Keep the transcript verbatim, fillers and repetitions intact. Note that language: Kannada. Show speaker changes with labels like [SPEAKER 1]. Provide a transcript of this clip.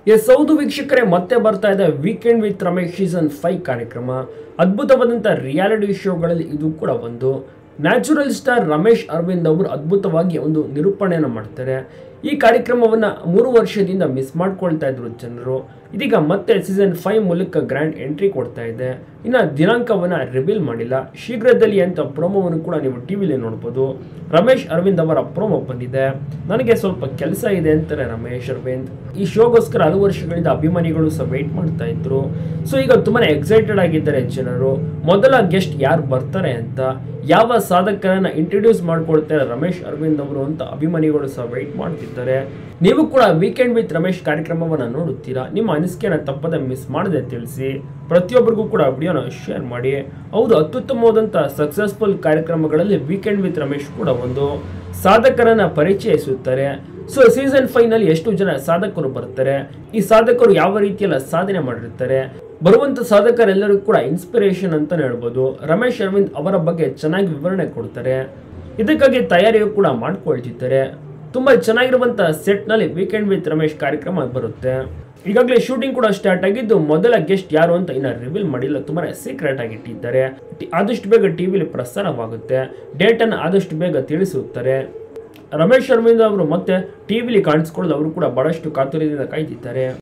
[SPEAKER 1] ಎಸ್ ಹೌದು ವೀಕ್ಷಕರೇ, ಮತ್ತೆ ಬರ್ತಾ ಇದೆ weekend with Ramesh season five ಕಾರ್ಯಕ್ರಮ. ಅದ್ಭುತವಾದಂಥ ರಿಯಾಲಿಟಿ ಶೋಗಳಲ್ಲಿ ಇದು ಕೂಡ ಒಂದು. ನ್ಯಾಚುರಲ್ ಸ್ಟಾರ್ ರಮೇಶ್ ಅರವಿಂದ್ ಅವರು ಅದ್ಭುತವಾಗಿ ಒಂದು ನಿರೂಪಣೆಯನ್ನು ಮಾಡ್ತಾರೆ. ಈ ಕಾರ್ಯಕ್ರಮವನ್ನು ಮೂರು ವರ್ಷದಿಂದ ಮಿಸ್ ಮಾಡ್ಕೊಳ್ತಾ ಇದ್ರು ಜನರು. ಇದೀಗ ಮತ್ತೆ ಸೀಸನ್ ಫೈವ್ ಮೂಲಕ ಗ್ರ್ಯಾಂಡ್ ಎಂಟ್ರಿ ಕೊಡ್ತಾ ಇದೆ. ಇನ್ನು ದಿನಾಂಕವನ್ನು ರಿವೀಲ್ ಮಾಡಿಲ್ಲ. ಶೀಘ್ರದಲ್ಲಿ ಅಂತ ಪ್ರೋಮೋವನ್ನು ಕೂಡ ನೀವು ಟಿವಿಲಿ ನೋಡ್ಬೋದು. ರಮೇಶ್ ಅರವಿಂದ್ ಅವರ ಪ್ರೋಮೋ ಬಂದಿದೆ. ನನಗೆ ಸ್ವಲ್ಪ ಕೆಲಸ ಇದೆ ಅಂತಾರೆ ರಮೇಶ್ ಅರವಿಂದ್. ಈ ಶೋಗೋಸ್ಕರ ಹಲವು ವರ್ಷಗಳಿಂದ ಅಭಿಮಾನಿಗಳು ಸಹ ವೆಯ್ಟ್ ಮಾಡ್ತಾ ಇದ್ರು. ಸೊ ಈಗ ತುಂಬಾನೇ ಎಕ್ಸೈಟೆಡ್ ಆಗಿದ್ದಾರೆ ಜನರು. ಮೊದಲ ಗೆಸ್ಟ್ ಯಾರು ಬರ್ತಾರೆ ಅಂತ, ಯಾವ ಸಾಧಕರನ್ನ ಇಂಟ್ರೊಡ್ಯೂಸ್ ಮಾಡ್ಕೊಳ್ತಾರೆ ರಮೇಶ್ ಅರವಿಂದ್ ಅವರು ಅಂತ ಅಭಿಮಾನಿಗಳು ಸಹ ವೆಯ್ಟ್ ಮಾಡ್ತಿದ್ದಾರೆ. ನೀವು ಕೂಡ ವೀಕೆಂಡ್ ವಿತ್ ರಮೇಶ್ ಕಾರ್ಯಕ್ರಮವನ್ನು ನೋಡುತ್ತೀರಾ? ನಿಮ್ಮ ಅನಿಸಿಕೆಯನ್ನು ತಪ್ಪದೆ ಮಿಸ್ ಮಾಡದೆ ತಿಳಿಸಿ. ಪ್ರತಿಯೊಬ್ಬರಿಗೂ ಕೂಡ ವಿಡಿಯೋನ ಶೇರ್ ಮಾಡಿ. ಹೌದು, ಅತ್ಯುತ್ತಮವಾದಂಥ ಸಕ್ಸಸ್ಫುಲ್ ಕಾರ್ಯಕ್ರಮಗಳಲ್ಲಿ ವೀಕೆಂಡ್ ವಿತ್ ರಮೇಶ್ ಕೂಡ ಒಂದು. ಸಾಧಕರನ್ನ ಪರಿಚಯಿಸುತ್ತಾರೆ. ಸೊ ಸೀಸನ್ ಫೈವ್ ನಲ್ಲಿ ಎಷ್ಟು ಜನ ಸಾಧಕರು ಬರ್ತಾರೆ, ಈ ಸಾಧಕರು ಯಾವ ರೀತಿಯೆಲ್ಲ ಸಾಧನೆ ಮಾಡಿರ್ತಾರೆ, ಬರುವಂತ ಸಾಧಕರೆಲ್ಲರೂ ಕೂಡ ಇನ್ಸ್ಪಿರೇಷನ್ ಅಂತ ಹೇಳ್ಬೋದು. ರಮೇಶ್ ಅರವಿಂದ್ ಅವರ ಬಗ್ಗೆ ಚೆನ್ನಾಗಿ ವಿವರಣೆ ಕೊಡ್ತಾರೆ. ಇದಕ್ಕಾಗಿ ತಯಾರಿಯು ಕೂಡ ಮಾಡ್ಕೊಳ್ತಿದ್ದಾರೆ. ತುಂಬಾ ಚೆನ್ನಾಗಿರುವಂತ ಸೆಟ್ ನಲ್ಲಿ ವೀಕೆಂಡ್ ವಿತ್ ರಮೇಶ್ ಕಾರ್ಯಕ್ರಮ ಬರುತ್ತೆ. ಈಗಾಗಲೇ ಶೂಟಿಂಗ್ ಕೂಡ ಸ್ಟಾರ್ಟ್ ಆಗಿದ್ದು, ಮೊದಲ ಗೆಸ್ಟ್ ಯಾರು ಅಂತ ಇನ್ನ ರಿವೀಲ್ ಮಾಡಿಲ್ಲ. ತುಂಬಾನೇ ಸೀಕ್ರೆಟ್ ಆಗಿ ಇಟ್ಟಿದ್ದಾರೆ. ಆದಷ್ಟು ಬೇಗ ಟಿವಿಲಿ ಪ್ರಸಾರವಾಗುತ್ತೆ. ಡೇಟ್ ಅನ್ನು ಆದಷ್ಟು ಬೇಗ ತಿಳಿಸುತ್ತಾರೆ. ರಮೇಶ್ ಅರವಿಂದ್ ಅವರು ಮತ್ತೆ ಟಿವಿಲಿ ಕಾಣಿಸ್ಕೊಳ್ಳೋದು ಅವರು ಕೂಡ ಬಹಳಷ್ಟು ಕಾತುರದಿಂದ ಕಾಯ್ತಿದ್ದಾರೆ.